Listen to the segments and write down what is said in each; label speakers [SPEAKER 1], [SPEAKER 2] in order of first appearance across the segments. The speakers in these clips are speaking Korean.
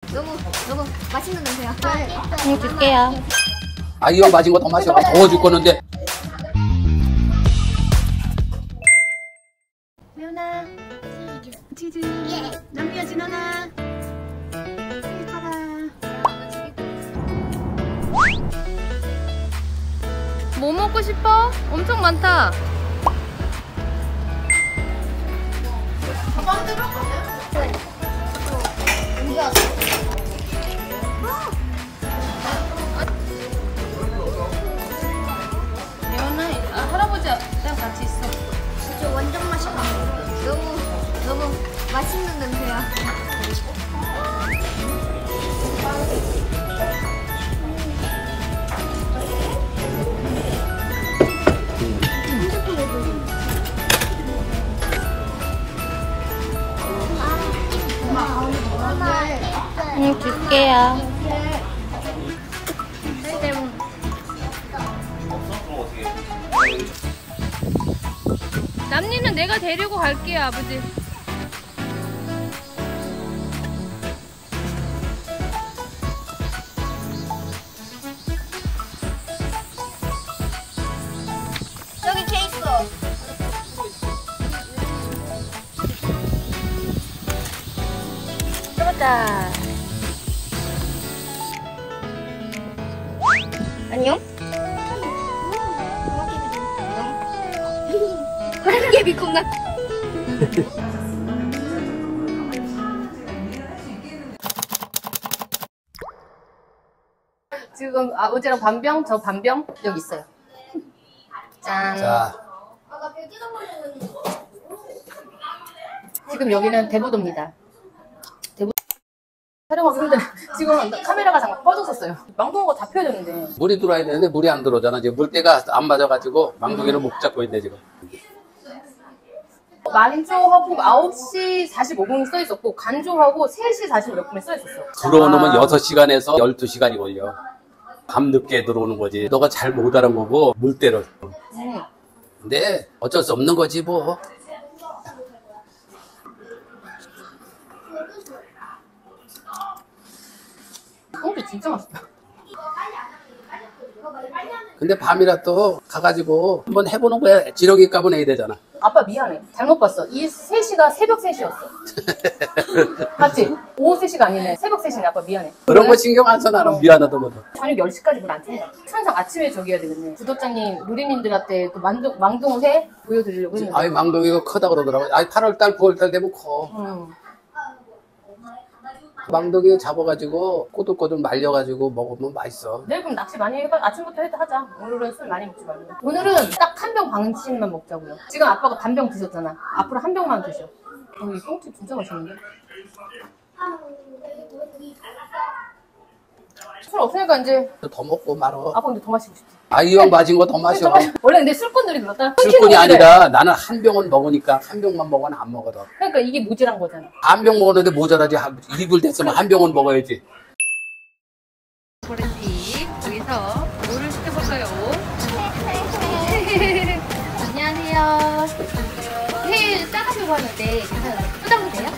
[SPEAKER 1] 너무 맛있는 냄새야.
[SPEAKER 2] 줄게요.
[SPEAKER 3] 아, 이 형 맞은 거 더 마셔. 더워 죽겠는데.
[SPEAKER 4] 매운아 치즈 남미야 진원아 예뻐라.
[SPEAKER 2] 뭐 먹고 싶어? 엄청 많다. 예원아, 할아버지랑 같이 있어.
[SPEAKER 1] 진짜 완전 맛있다. 너무 맛있는 냄새야.
[SPEAKER 2] 줄게요. 남니는 내가 데리고 갈게요, 아버지.
[SPEAKER 1] 여기 개 있어.
[SPEAKER 2] 들어가자.
[SPEAKER 1] 안녕. 호랑이비 콩나.
[SPEAKER 2] 지금 아버지랑 반병, 저 반병 여기 있어요. 짠.
[SPEAKER 3] 자,
[SPEAKER 2] 지금 여기는 대부도입니다. 촬영하기 힘들어. 지금 카메라가 잠깐 꺼졌었어요. 망둥어가 다 펴졌는데.
[SPEAKER 3] 물이 들어와야 되는데 물이 안 들어오잖아. 지금 물때가 안 맞아가지고 망둥이를 못 잡고 있네, 지금.
[SPEAKER 2] 만조하고 9시 45분이 써있었고 간조하고 3시 40몇 분에 써있었어.
[SPEAKER 3] 들어오면 6시간에서 12시간이 걸려. 밤늦게 들어오는 거지. 너가 잘 못 알아본 거고, 물때를. 근데 어쩔 수 없는 거지, 뭐.
[SPEAKER 2] 콩도 진짜 맛있다.
[SPEAKER 3] 근데 밤이라 또 가가지고 한번 해보는 거야. 지렁이 값은 해야 되잖아.
[SPEAKER 2] 아빠 미안해. 잘못 봤어. 이 3시가 새벽 3시였어. 맞지? 오후 3시가 아니네. 새벽 3시네. 아빠 미안해.
[SPEAKER 3] 그런 거 신경 안 써, 나는. 미안하다고도.
[SPEAKER 2] 저녁 10시까지 물 안 튼다. 항상 아침에 저기 해야 되겠네. 구독자님, 누리님들한테 또 망둥새 보여드리려고 했는데.
[SPEAKER 3] 아이, 망둥이가 크다 그러더라고. 아이, 8월달, 9월달 되면 커. 망둥이 잡아가지고 꼬들꼬들 말려가지고 먹으면 맛있어.
[SPEAKER 2] 내일 그럼 낚시 많이 해봐. 아침부터 하자. 오늘은 술 많이 먹지 말고. 오늘은 딱 한 병 반씩만 먹자고요. 지금 아빠가 반병 드셨잖아. 앞으로 한 병만 드셔. 이 꽁치 진짜 맛있는데? 술 없으니까 이제
[SPEAKER 3] 더 먹고 말어.
[SPEAKER 2] 아빠 근데 더 마시고 싶지.
[SPEAKER 3] 아, 이 형 맞은 거 더 마셔.
[SPEAKER 2] 원래 근데 술꾼들이 그렇다.
[SPEAKER 3] 술꾼이 아니라 나는 한 병은 먹으니까 한 병만 먹으면 안 먹거든.
[SPEAKER 2] 그러니까 이게 모질한 거잖아.
[SPEAKER 3] 한 병 먹었는데 모자라지. 이불 됐으면 한 병은 먹어야지.
[SPEAKER 2] 보레티 여기서 뭐를 시켜볼까요? 안녕하세요. 회를 싸가지고 하는데 괜찮아요? 뜯어도 돼요?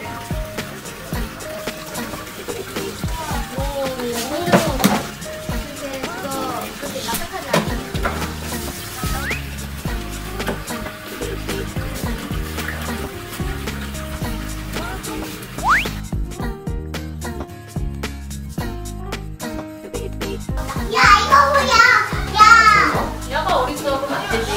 [SPEAKER 2] 야가 어딨어? 그럼 안 되지.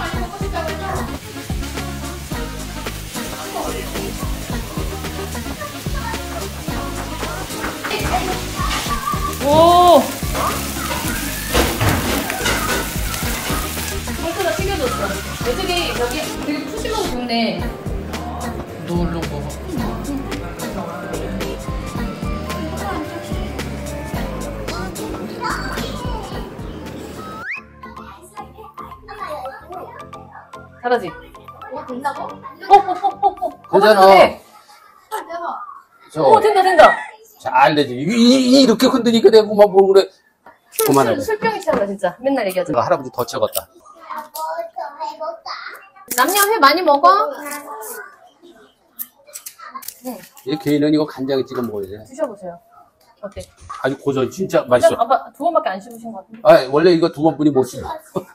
[SPEAKER 2] 오! 상태가 튀겨졌어. 애들이 여기 되게 푸짐하고 좋네.
[SPEAKER 3] 놀러 먹어.
[SPEAKER 2] 잘하지?
[SPEAKER 1] 된다고?
[SPEAKER 3] 그잖아.
[SPEAKER 2] 된다.
[SPEAKER 3] 잘 되지. 이렇게 흔드니까 내가 그만 뭐 그래. 그만해.
[SPEAKER 2] 술병이 차다 진짜. 맨날 얘기하잖아.
[SPEAKER 3] 내가 할아버지 더 쳐갔다.
[SPEAKER 2] 남녀 회 많이 먹어?
[SPEAKER 3] 이 개인은 이거 간장에 찍어 먹어야 돼.
[SPEAKER 2] 드셔보세요. 어때?
[SPEAKER 3] 아주 고소 진짜 맛있어.
[SPEAKER 2] 아빠 2번밖에 안 씹으신 것 같은데.
[SPEAKER 3] 아 원래 이거 2번뿐이 못 씹어.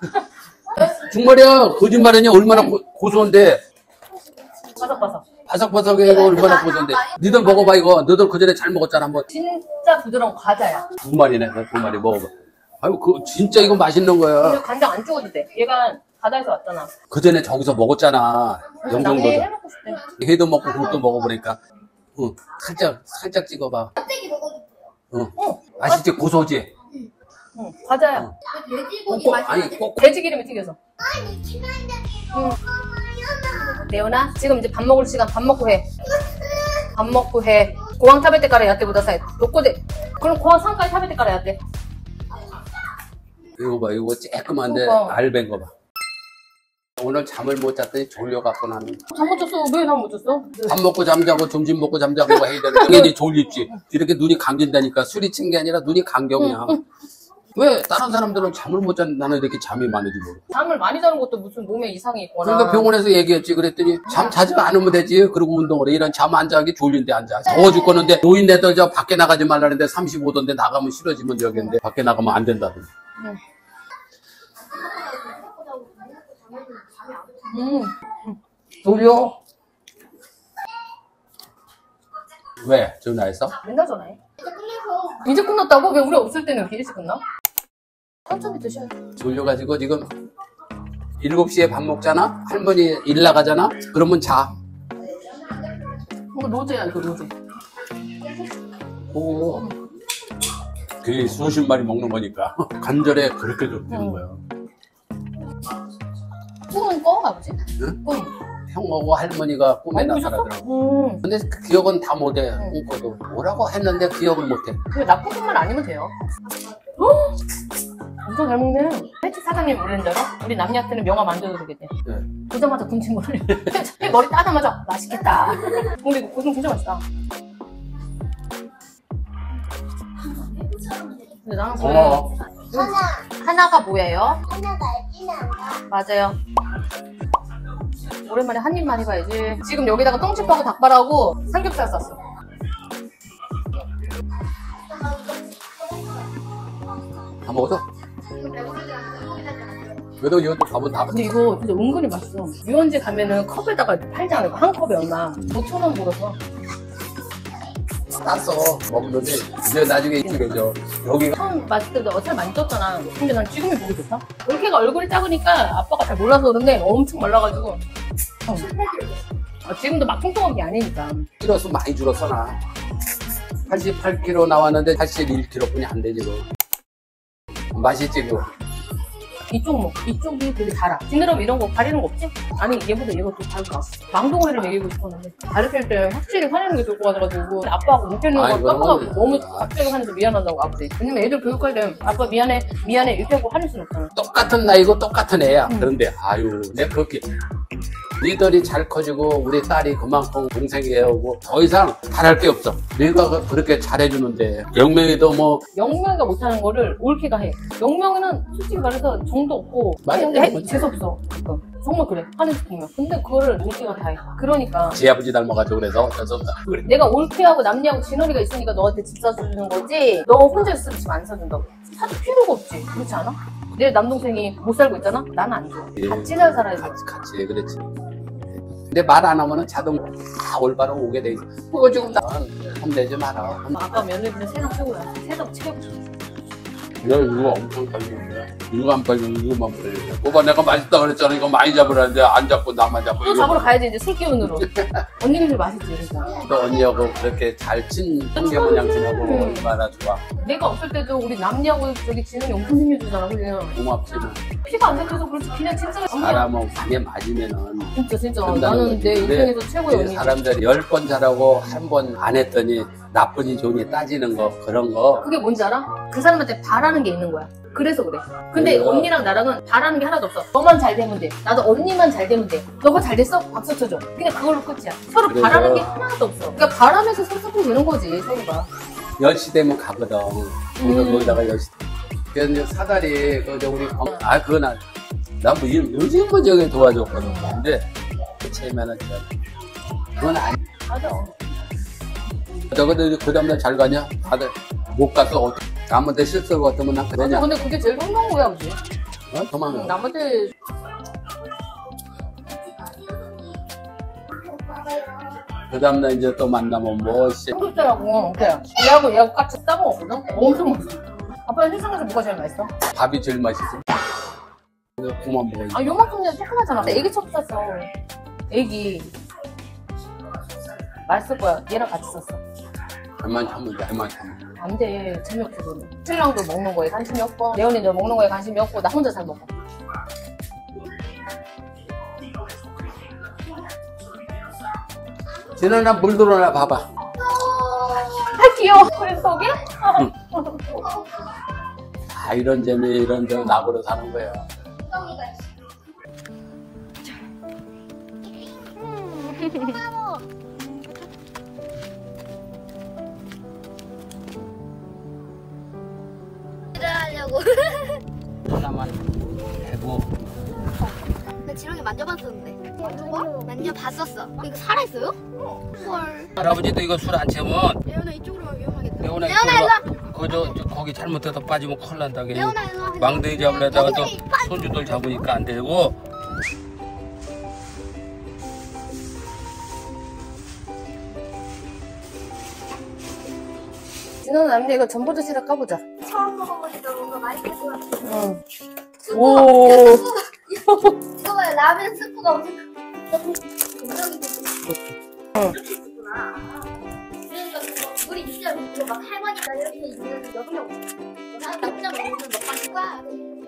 [SPEAKER 3] 정말이야 거짓말이냐 얼마나 고소한데.
[SPEAKER 2] 바삭바삭.
[SPEAKER 3] 바삭바삭해 이거 얼마나 고소한데. 니들 먹어봐 이거. 너들 그전에 잘 먹었잖아 한번.
[SPEAKER 2] 진짜 부드러운 과자야.
[SPEAKER 3] 2마리네 2마리 먹어봐. 아유 그 진짜 이거 맛있는 거야.
[SPEAKER 2] 근데 간장 안 찍어도 돼. 얘가 바다에서 왔잖아.
[SPEAKER 3] 그전에 저기서 먹었잖아. 영종도도.
[SPEAKER 2] 해먹고 싶대.
[SPEAKER 3] 회도 먹고 국도 먹어보니까. 응. 살짝 찍어봐.
[SPEAKER 1] 껍데기 먹어도 돼요.
[SPEAKER 3] 응. 맛있지 고소지.
[SPEAKER 2] 응, 과자야.
[SPEAKER 1] 돼지고기
[SPEAKER 3] 꼭,
[SPEAKER 1] 맛이
[SPEAKER 3] 아니 꼭
[SPEAKER 2] 돼지 기름에 튀겨서. 레오나 지금 이제 밥 먹을 시간. 밥 먹고 해. 밥 먹고 해. 고항 타베 때からやってください. 요거대. 그럼 고항 3回食べてからやって.
[SPEAKER 3] 이거 봐 이거 쬐끔한데
[SPEAKER 2] 그러니까.
[SPEAKER 3] 알벤 거 봐. 오늘 잠을 못 잤더니 졸려갖고 나는
[SPEAKER 2] 잠 못 잤어. 왜 잠 못 잤어?
[SPEAKER 3] 밥 먹고 잠자고 점심 먹고 잠자고 해야 되는데 당연히 졸립지. 이렇게 눈이 감긴다니까. 술이 친 게 아니라 눈이 감겨 그냥. 왜 다른 사람들은 잠을 못 잔 나는 이렇게 잠이 많은지 모르.
[SPEAKER 2] 잠을 많이 자는 것도 무슨 몸에 이상이 있거나.
[SPEAKER 3] 그러니까 병원에서 얘기했지. 그랬더니 잠 자지 않으면 되지. 그리고 운동을 해. 이런 잠 안 자기 졸린데 안 자. 더워 죽겠는데 노인네들 저 밖에 나가지 말라는데 35도인데 나가면 싫어지면 저기인데 밖에 나가면 안 된다던데. 졸려? 왜? 전화했어?
[SPEAKER 2] 맨날 전화해. 이제 끝났다고? 왜 우리 없을 때는 이렇게 일찍 끝나? 천천히 드셔요.
[SPEAKER 3] 졸려가지고 지금 7시에 밥 먹잖아? 할머니 일 나가잖아? 그러면 자.
[SPEAKER 2] 이거 로제야, 이거 로제.
[SPEAKER 3] 오. 그 수십 마리 먹는 거니까 관절에 그렇게 좋다는 거야.
[SPEAKER 2] 꿈은 꿔, 아버지?
[SPEAKER 3] 응?
[SPEAKER 2] 꿈.
[SPEAKER 3] 형하고 할머니가 꿈에
[SPEAKER 2] 보셨어?
[SPEAKER 3] 나타나더라고. 근데 그 기억은 다 못해. 꿈꿔도 뭐라고 했는데 기억을 못해.
[SPEAKER 2] 왜 나쁜 꿈만 아니면 돼요. 엄청 잘 먹네. 횟집 사장님 모르는 줄 알아? 우리 남녀한테는 명함 만들어도 되겠대.
[SPEAKER 3] 네.
[SPEAKER 2] 보자마자 군침 머리. 머리 따자마자 맛있겠다. 근데 이거 고등 진짜 맛있다. 근데 나는
[SPEAKER 3] 어.
[SPEAKER 2] 하나가 뭐예요?
[SPEAKER 1] 하나가 진한 거.
[SPEAKER 2] 맞아요. 오랜만에 한 입만 해봐야지. 지금 여기다가 똥집하고 닭발하고 삼겹살 쌌어.
[SPEAKER 3] 다 먹었어? 그래도 이것도 밥은 다 먹었어.
[SPEAKER 2] 근데 이거 진짜 은근히 맛있어. 유원지 가면은 컵에다가 팔지 않을까? 한 컵에 얼마? 5,000원 벌어서.
[SPEAKER 3] 땄어. 먹는데 이제 나중에 익숙해져. 여기가
[SPEAKER 2] 처음 맛있을 때도 어차피 많이 쪘잖아. 근데 난 지금이 보기 좋다. 올케가 얼굴이 작으니까 아빠가 잘 몰라서 그런데 엄청 말라가지고. 지금도 막 통통한 게 아니니까.
[SPEAKER 3] 줄었어 많이 줄었어 나. 88kg 나왔는데 81kg 뿐이 안 되지 뭐. 맛있지 뭐.
[SPEAKER 2] 이쪽 뭐 이쪽이 되게 달아. 지느러미 이런 거 가리는 거 없지? 아니 얘보다 얘가 더 달다. 망둥어리를 먹이고 싶었는데 가르칠 때 확실히 화내는 게 좋을 것 같아가지고 아빠하고 웃기는
[SPEAKER 3] 아이,
[SPEAKER 2] 거
[SPEAKER 3] 그런
[SPEAKER 2] 깜빡하고
[SPEAKER 3] 거는-
[SPEAKER 2] 너무 갑자기 화내서 미안하다고 아버지. 왜냐면 애들 교육할 때 아빠 미안해 이렇게 하고 화낼 수는 없잖아.
[SPEAKER 3] 똑같은 나이고 똑같은 애야. 그런데 아유 내가 그렇게 니들이 잘 커지고 우리 딸이 그만큼 동생이 해오고 더 이상 바랄 게 없어. 내가 그렇게 잘해주는데 영명이도 뭐
[SPEAKER 2] 영명이가 못하는 거를 올케가 해. 영명이는 솔직히 말해서 정도 없고
[SPEAKER 3] 맞아.
[SPEAKER 2] 재수없어. 정말 그래. 화내서 보면. 근데 그거를 올케가 다 해. 그러니까
[SPEAKER 3] 지 아버지 닮아가지고 그래서 어쩔 수 없다. 그래.
[SPEAKER 2] 내가 올케하고 남리하고 진월이가 있으니까 너한테 집 사주는 거지. 너 혼자 있으면 집 안 사준다고. 사줄 필요가 없지. 그렇지 않아? 내 남동생이 못 살고 있잖아? 나는 안 줘. 같이 잘 살아야 돼.
[SPEAKER 3] 같이 그렇지. 근데 말 안 하면은 자동 다 올바로 오게 돼 있어. 그거 지금 나 혼내지 마라.
[SPEAKER 2] 아빠 며느리는 세상 최고야. 세상 최고.
[SPEAKER 3] 야, 이거 엄청 빨리는데. 이거 안 빨리, 이거만 빨리. 오빠 내가 맛있다 그랬잖아. 이거 많이 잡으라는데 안 잡고 나만 잡고.
[SPEAKER 2] 또 잡으러 가야지 이제 술 기운으로. 언니는 좀 맛있지 그러니까.
[SPEAKER 3] 또 언니하고 그렇게 잘 친 형제분 양친하고 얼마나 좋아.
[SPEAKER 2] 내가 없을 때도 우리 남리하고 저기 진원이 엄청 챙겨주잖아. 그냥
[SPEAKER 3] 고맙지 뭐.
[SPEAKER 2] 피가 안 잡혀서 그렇지 그냥 진짜
[SPEAKER 3] 사람은 간에 맞으면은.
[SPEAKER 2] 진짜
[SPEAKER 3] 된다는
[SPEAKER 2] 나는
[SPEAKER 3] 거지.
[SPEAKER 2] 내
[SPEAKER 3] 근데
[SPEAKER 2] 인생에서 최고의
[SPEAKER 3] 이
[SPEAKER 2] 언니.
[SPEAKER 3] 사람들이 10번 잘하고 한 번 안 했더니 나쁘니 좋니 따지는 거 그런 거.
[SPEAKER 2] 그게 뭔지 알아? 그 사람한테 바라는 게 있는 거야. 그래서 그래. 근데
[SPEAKER 3] 그래요?
[SPEAKER 2] 언니랑 나랑은 바라는 게 하나도 없어. 너만 잘 되면 돼. 나도 언니만 잘 되면 돼. 너가 잘 됐어? 박수 쳐줘. 그냥 그걸로 끝이야. 서로
[SPEAKER 3] 그래서-
[SPEAKER 2] 바라는 게 하나도 없어. 그러니까 바라면서 섭섭해 되는 거지 서로가.
[SPEAKER 3] 10시 되면 가거든. 거기서 놀다가 10시. 그래서 이제 사다리, 우리, 그건 난뭐 요즘 거 저기 도와줬거든. 근데, 그 체면은 그건 아니.
[SPEAKER 2] 맞아.
[SPEAKER 3] 너 근데 그 다음날 잘 가냐? 다들 못 가서 어떻게 남한테 실수 같으면 난 그러냐?
[SPEAKER 2] 근데 그게 제일 흥미로운 거야, 그지?
[SPEAKER 3] 도망가.
[SPEAKER 2] 남한테
[SPEAKER 3] 그 다음날 이제 또 만나면 뭐 씨.
[SPEAKER 2] 삼겹살하고 그래. 얘하고 같이 싸먹었거든? 엄청 맛있어. 아빠는 세상에서 뭐가 제일 맛있어?
[SPEAKER 3] 밥이 제일 맛있어. 이거 그만 먹어.
[SPEAKER 2] 아, 요만큼 그냥 조그마잖아. 애기 첩 샀어. 애기. 맛있을 거야. 얘랑 같이 샀어.
[SPEAKER 3] 얼마나 참으자, 얼마나 참으자.
[SPEAKER 2] 안 돼. 재미없어, 그거는. 신랑도 먹는 거에 관심이 없고, 레온이도 먹는 거에 관심이 없고, 나 혼자 잘 먹어.
[SPEAKER 3] 진원아 물 들어나 봐봐.
[SPEAKER 2] 아, 귀여워. 그래서 속이?
[SPEAKER 3] 다 이런 재미 이런 저 낙으로 사는 거야.
[SPEAKER 1] 하려고.
[SPEAKER 3] 하나만 해보.
[SPEAKER 1] 나 지렁이 만져봤었는데. 만져봐? 만져봤었어. 이거 살아있어요? 헐.
[SPEAKER 3] 할아버지도 이거 술 안 채면
[SPEAKER 1] 레오나 이쪽으로 가면 위험하겠다.
[SPEAKER 3] 레오나
[SPEAKER 1] 레오나
[SPEAKER 3] 이쪽으로 그저 거기 잘못해서 빠지면 큰일 난다.
[SPEAKER 1] 레오나 일로 와.
[SPEAKER 3] 망둥이 잡으려다가 또 손주들 잡으니까 안 되고.
[SPEAKER 2] 진호는 남자 이거 전보도 시락 까보자.
[SPEAKER 1] 처음 먹어보니까 뭔가 맛있을 것 같아.
[SPEAKER 2] 응. 오.
[SPEAKER 1] 이거 봐요. 라면 스프가 엄청 굉장히 이렇게 있구나. 그러니까 그거 물이 진짜 이거 막 할머니가 이렇게 있는 여기로 나 혼자 먹는 먹방과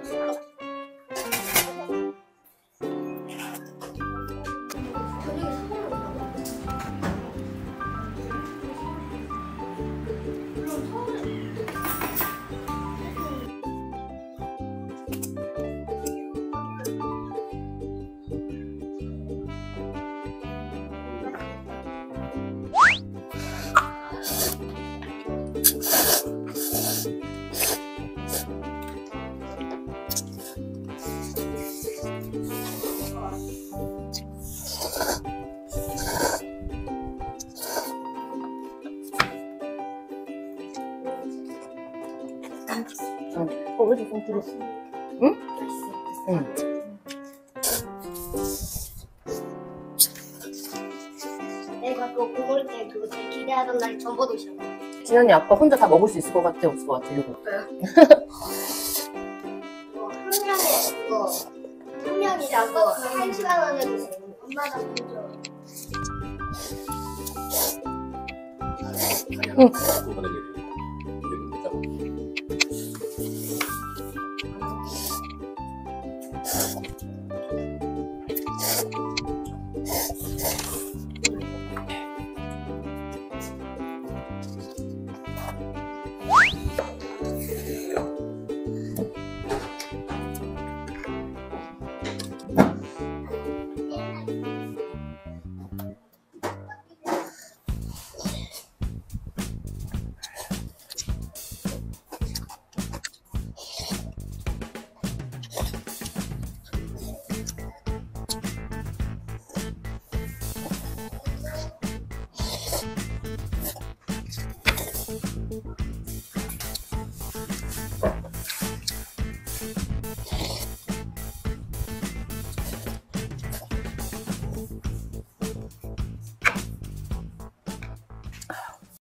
[SPEAKER 2] 왜 이렇게 좀 줄였어? 응? 응.
[SPEAKER 1] 내가 그거 먹을 때 그거 되게 기대하던 날이 전보도시였어.
[SPEAKER 2] 진현이 아빠 혼자 다 먹을 수 있을 것 같아? 없을 것 같아? 이거.
[SPEAKER 1] 한 명이 아까 1시간 안에 엄마가 보죠.
[SPEAKER 2] 응.
[SPEAKER 3] 그거는